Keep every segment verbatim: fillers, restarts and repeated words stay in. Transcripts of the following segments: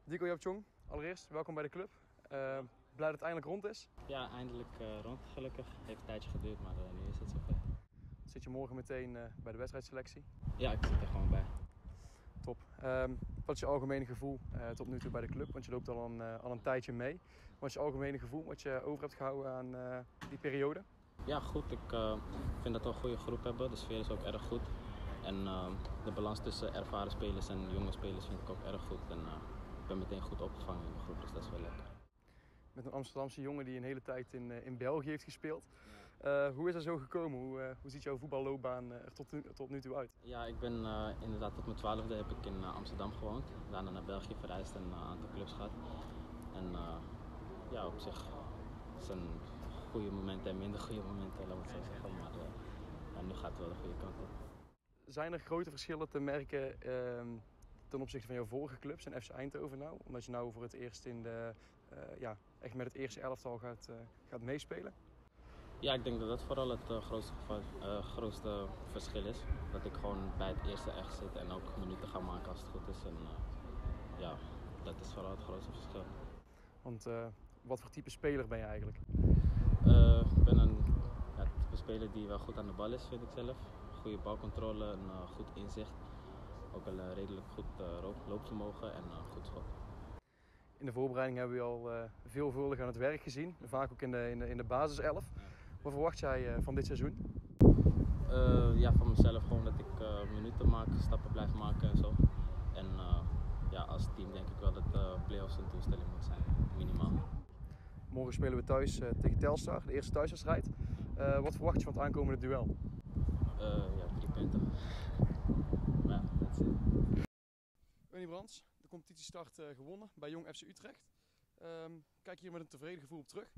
Dico Japchong, allereerst welkom bij de club. Uh, blij dat het eindelijk rond is. Ja, eindelijk uh, rond gelukkig. Heeft een tijdje geduurd, maar uh, nu is het zover. Zit je morgen meteen uh, bij de wedstrijdselectie? Ja, ik zit er gewoon bij. Top. Um, wat is je algemene gevoel uh, tot nu toe bij de club? Want je loopt al een, uh, al een tijdje mee. Wat is je algemene gevoel wat je over hebt gehouden aan uh, die periode? Ja, goed. Ik uh, vind dat we een goede groep hebben. De sfeer is ook erg goed. En uh, de balans tussen ervaren spelers en jonge spelers vind ik ook erg goed. En uh, ik ben meteen goed opgevangen in de groep, dus dat is wel lekker. Met een Amsterdamse jongen die een hele tijd in, uh, in België heeft gespeeld. Uh, hoe is dat zo gekomen? Hoe, uh, hoe ziet jouw voetballoopbaan er tot nu, tot nu toe uit? Ja, ik ben uh, inderdaad tot mijn twaalfde heb ik in uh, Amsterdam gewoond. Daarna naar België verreisd en uh, een aantal clubs gehad. En uh, ja, op zich zijn goede momenten en minder goede momenten, laat ik het zo zeggen. Maar uh, ja, nu gaat het wel de goede kant op. Zijn er grote verschillen te merken uh, ten opzichte van jouw vorige clubs en F C Eindhoven nou? Omdat je nou voor het eerst in de, uh, ja, echt met het eerste elftal gaat, uh, gaat meespelen? Ja, ik denk dat dat vooral het uh, grootste, uh, grootste verschil is. Dat ik gewoon bij het eerste echt zit en ook minuten ga maken als het goed is. En uh, ja, dat is vooral het grootste verschil. Want uh, wat voor type speler ben je eigenlijk? Uh, ik ben een ja, type speler die wel goed aan de bal is, vind ik zelf. Goede balcontrole, een uh, goed inzicht. Ook wel uh, redelijk goed uh, loopvermogen en uh, goed schot. In de voorbereiding hebben we al uh, veelvuldig aan het werk gezien. Vaak ook in de, in de, in de basiself. Wat verwacht jij uh, van dit seizoen? Uh, ja, van mezelf gewoon dat ik uh, minuten maak, stappen blijf maken en zo. En uh, ja, als team denk ik wel dat uh, play-offs een doelstelling moet zijn, minimaal. Morgen spelen we thuis uh, tegen Telstar, de eerste thuiswedstrijd. Uh, wat verwacht je van het aankomende duel? Uh, ja, drie punten. Ja, that's it. Wenny Brands, de competitiestart uh, gewonnen bij Jong F C Utrecht. Um, kijk je hier met een tevreden gevoel op terug?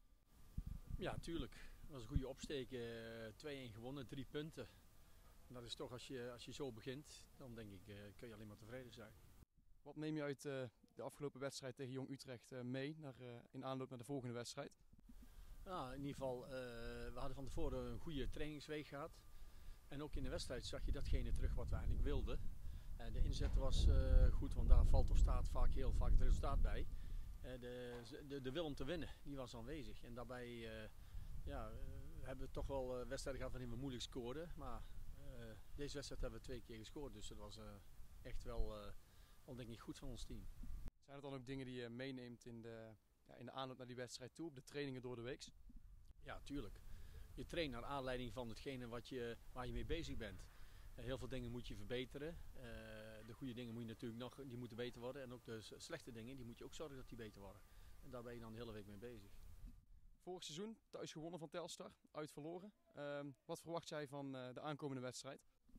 Ja, tuurlijk. Dat was een goede opsteek. twee-een gewonnen, drie punten. En dat is toch, als je, als je zo begint, dan denk ik, uh, kun je alleen maar tevreden zijn. Wat neem je uit uh, de afgelopen wedstrijd tegen Jong Utrecht uh, mee naar, uh, in aanloop naar de volgende wedstrijd? Nou, in ieder geval, uh, we hadden van tevoren een goede trainingsweek gehad. En ook in de wedstrijd zag je datgene terug wat we eigenlijk wilden. En de inzet was uh, goed, want daar valt of staat vaak heel vaak het resultaat bij. Uh, de, de, de wil om te winnen, die was aanwezig. En daarbij uh, ja, uh, hebben we toch wel uh, wedstrijden gehad waarin we moeilijk scoorden. Maar uh, deze wedstrijd hebben we twee keer gescoord, dus dat was uh, echt wel, uh, wel denk ik goed van ons team. Zijn het dan ook dingen die je meeneemt in de, ja, in de aanloop naar die wedstrijd toe, op de trainingen door de week? Ja, tuurlijk. Je traint naar aanleiding van hetgene wat je, waar je mee bezig bent. Uh, heel veel dingen moet je verbeteren. Uh, de goede dingen moet je natuurlijk nog, die moeten beter worden. En ook de slechte dingen, die moet je ook zorgen dat die beter worden. En daar ben je dan de hele week mee bezig. Vorig seizoen thuis gewonnen van Telstar, uit verloren. Uh, wat verwacht jij van uh, de aankomende wedstrijd?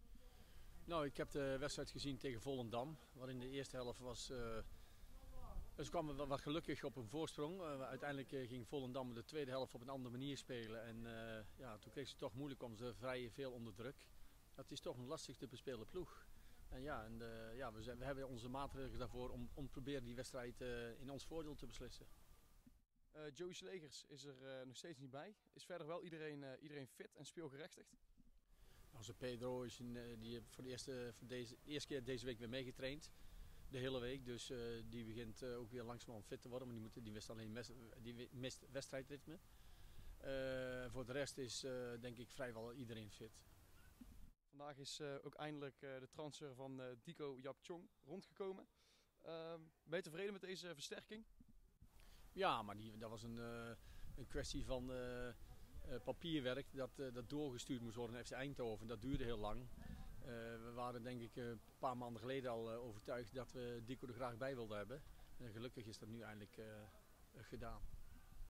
Nou, ik heb de wedstrijd gezien tegen Volendam. Wat in de eerste helft was... Uh, dus kwamen we wat gelukkig op een voorsprong. Uh, uiteindelijk uh, ging Volendam de tweede helft op een andere manier spelen. En uh, ja, toen kreeg ze toch moeilijk, om ze vrij veel onder druk. Het is toch een lastig te bespelen ploeg. En ja, en de, ja we, zijn, we hebben onze maatregelen daarvoor om, om te proberen die wedstrijd uh, in ons voordeel te beslissen. Uh, Joey Slegers is er uh, nog steeds niet bij. Is verder wel iedereen, uh, iedereen fit en speelgerechtigd? Onze Pedro is een, uh, die voor de eerste, voor deze, eerste keer deze week weer meegetraind. De hele week, dus uh, die begint uh, ook weer langzamerhand fit te worden. Maar die, moet, die mist alleen mes, die mist wedstrijdritme. Uh, voor de rest is uh, denk ik vrijwel iedereen fit. Vandaag is uh, ook eindelijk uh, de transfer van uh, Dico Japchong rondgekomen. Uh, ben je tevreden met deze versterking? Ja, maar die, dat was een, uh, een kwestie van uh, uh, papierwerk dat, uh, dat doorgestuurd moest worden naar F C Eindhoven. Dat duurde heel lang. Uh, we waren denk ik uh, een paar maanden geleden al uh, overtuigd dat we Dico er graag bij wilden hebben. En gelukkig is dat nu eindelijk uh, gedaan.